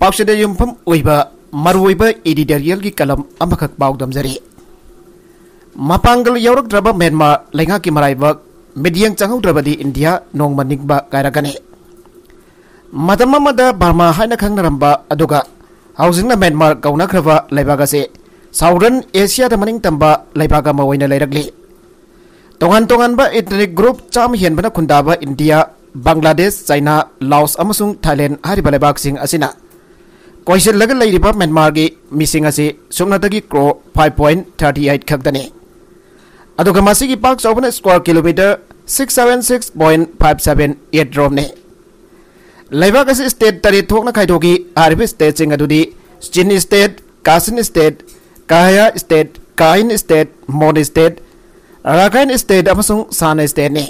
पाउसदे युमफम ओइबा मरुइबा editorial की कलम अमखक पाउदमजरी मपांगल यौरक्द्रब Myanmar लेंगा की मराइबक मिडियंग चंगौद्रबदी इंडिया नोंगमनिंगबा कायरगने मदममदा बर्मा हाइना खंगनरंबा अदुगा हाउसिंगना म्यांमार कौनख्रबा लेबागसे साउदर्न एशिया दा मनिंग तंबा लेबागा मवैना लेरगली तोंगान तोंगानबा एथनिक ग्रुप चाम हेनबना खुंदाबा इंडिया बांग्लादेश चाइना लाओस अमसुंग थाईलैंड हारिबा लेबागसिंग असिना कोइसिलगा लेरिबा म्यांमार की मिसिंग असे सुमनादगी क्रो 5.38 खगदने अदुगा मासिगी पाक चौबना स्क्वायर किलोमीटर 676.578 रोमने लेबाग असे स्टेट तरे थोकना खाइदोगी आरिबे स्टेट सिंग अदुदी Chin state Kachin state Kayah state Karen state Mon state Rakhine state अमसुंग साना स्टेट ने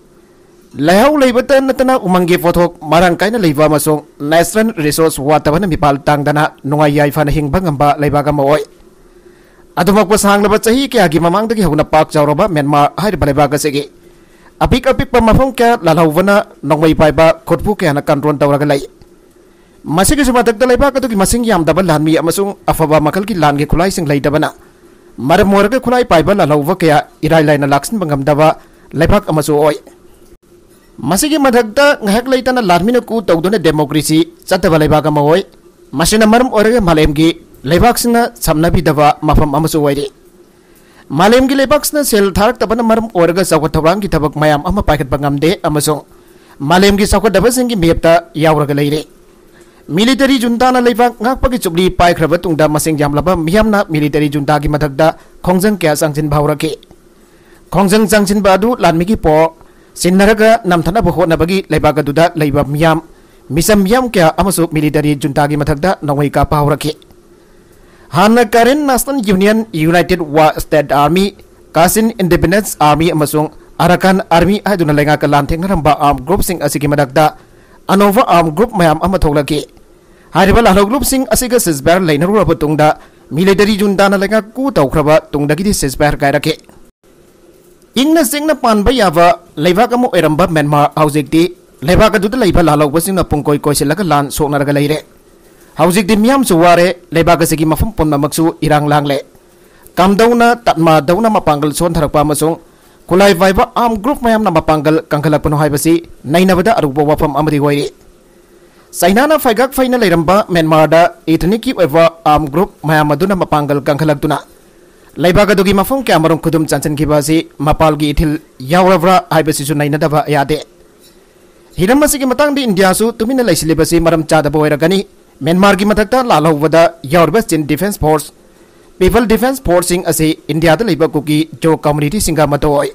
लेहौ लेबता नतना उमंगी फोथोक मारंग काइना लेबा अमसुंग नेशनल रिसोर्स वाताबना मिपाल तांगदना नुंगाई याइफाना हिंगबा ngamba लेबागा मओय अदुमक सांगलबा चही क्यागी ममांगदगी हौना पाक चावरबा म्यांमार हाइरबा लेबागा सेगे अपिक अपिक मफम क्या लालहौबना नोंगमई पाइबा खुदपु क्याना कंट्रोल तौरगा लै मसिगी सुमतकदा लेबाग अदुगी मसिंग यामदबा लानमी अमसुंग अफबा मखल की लानगे खुलाइसिंग लैदबना मरम मोरगा खुलाई पाइबा लालहौबा क्या इराय लाइना लाक्सिनबा ngамदबा लेबाग अमसु ओय मसिगी मधकदा ngahak leitana larmina ku tawduna democracy chataba lebaga maoi masina maram orega malemgi lebaksina samnabidaba mafam amasu oire malemgi lebaksina sel tharak tabana maram orega sawat thawang ki thabak mayam ama paikat bangamde amasung malemgi sawat dabasingi mepta yawraga leire military junta na lebak ngakpagi chubli paikraba tungda masing jamlaba miyamna military junta gi mathakda khongjang kya sangchin bhaurake khongjang sangchin badu lanmigi po सिन्नरगा नमथनब होनबगी लेबागदुदा लेबा मियाम मिसम मियाम क्या अमसु military जुंतागी मथकदा नवई का पावरके हाना Karen National Union United Wa State Army Kachin Independence Army अमसुंग Arakan Army हाइदुना लेंगा का लांथेंगरंबा आर्म ग्रुप सिंग असिगी मदकदा अनोवा आर्म ग्रुप मयाम अमा थोलके हारिबा लालो ग्रुप सिंग असिगा सिजबार लेनरुरब तुंगदा मिलिटरी जुंताना लेंगा कु तौख्रबा तुंगदगी सिजबार कायरके इंगना सिंगना पानबा याबा लेबाग अमु एरंबा म्यांमार हाउजिकदी लेबाग अदुदा लेबा लालौबा सिंगना पुंकोय कोइसिलगा लान सोकनरगा लेरे हाउजिकदी मियाम सुवारे लेबाग असिगी मफम पुनमक्सु इरांग लांगले कामदौना तत्मा दौना मपांगल सोनथरकपा अमसुंग कुलाई वाइबा आर्म ग्रुप मयामना मपांगल कंखलपनो हाइबसी नैनबदा अरुबा वफम अमदि होइरे चाइनाना फाइगाक फाइना लेरंबा म्यांमारदा इथनिकी ओइबा आर्म ग्रुप मयाम अदुना मपांगल कंखलक्तुना लेबागदुगी मफम क्या मरुम खुदुम चांचनखिबासी मपालगी इथिल यावरब्रा हाइबसिसु नैनदबा यादे हिरमसिगी मतंगदि इंडियासु तुमिना लैसिलिबसी मरम चादबा ओइरगनी म्यांमार की मथकता लालहौबदा यावरबा Chin Defence Force People Defence Force सिंग असे इंडिया दा लेबा कुकी जो कम्युनिटी सिंगा मतोय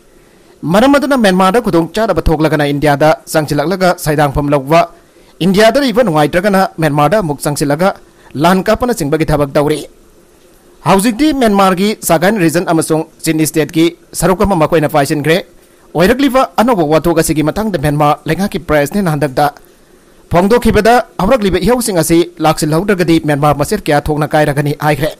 मरम अदुना म्यांमार दा खुदुम चादबा थोकलगना इंडिया दा संगसिलगलगा साइदांगफम लौवा इंडिया दा लेबा नुंगाइत्रगना म्यांमार दा मुक संगसिलगा लान कापना सिंबगी थबक दौरे हाउजिकदी म्यांमार की सागान रीजन अमसुंग चिन स्टेट की सरुक अमा मखोइना पाइसिनग्रे ओइरकलिबा अनोबा वाथोक असिगी मतंगदा म्यांमार लेंगा की प्रेसने नांदकदा फोंगदोखिबदा आवरकलिबा इहौसिंग असि लाक्सिलहौद्रगदी म्यांमार मसेर क्या थोकना कायरगनी आइग्रे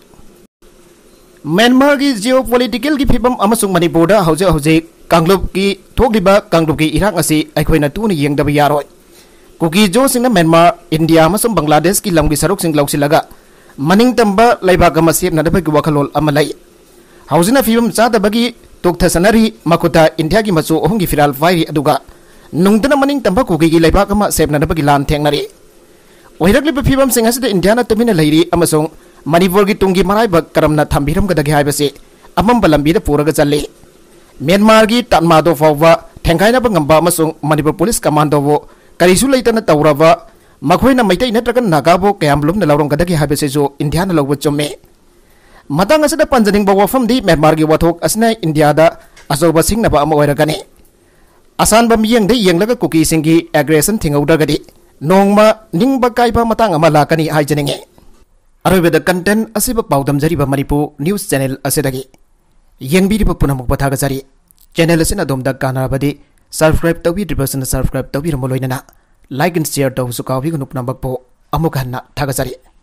म्यांमार की जियोपॉलिटिकल की फिबम अमसुंग मणिपुरदा हौजे कांगलुप की थोकलिबा कांगलुप की इरांग असि अखोइना तुना येंगदबा यारोय कुकी जो सिंगना म्यांमार इंडिया अमसुंग बांग्लादेश की लंगी सरुक सिंग लौसिलगा मनिंग तंबा लेबाग अमा सेबनदबगी वखलोल अमा लै हौजिना फिबम चादबगी तोक्थसनरी मकुता इंडिया की मचु अहुंगी फिराल वाइरी अदुगा नुंगदना मनिंग तंबा कुगी लेबाग अमा सेबनदबगी लान थेंगनरी ओइरकलिबा फिबम सिंग असिदा इंडियाना तुमिना लैरी अमसुंग मणिपुर की तुंगी मराइबा करमना थंबिरमगदगी हाइबसे अमंबा लंबीदा पुरगा चल्ले म्यांमार की तन्मादो फावबा थेंगाइनबा ngamba अमसुंग मणिपुर पुलिस कमांडोबो करिसु लैतना तौरबा मखोइना मैतै नत्रगन नागाबो कयाम लुमना लौरंगदगी हाइबसेजो इंडियाना लौब चुम्मे मतंग असदा पंजनिंगबा वफमदी म्यांमार की वथोक असना इंडियादा अचौबा सिंगनबा अमा ओइरगनी असानबा मियंगदे येंगलगा कुकी सिंगी एग्रेशन थिंगौदगदी नोंगमा निंगबा काइबा मतंग अमा लाकनी हाइजनिंगे अरोबेदा कंटेंट असिबा पाउदमजरिबा मणिपुर न्यूज चैनल असिदगी येंगबिरिबा पुनमुक पथागजरी चैनल असिना दोमदा कानाबदी सब्सक्राइब तौबिद्रिबसना सब्सक्राइब तौबिरमो लोइनना लाइक एंड शेयर तौसु काउबिगनु पुनमबकपो अमुक हन्ना थागजरी।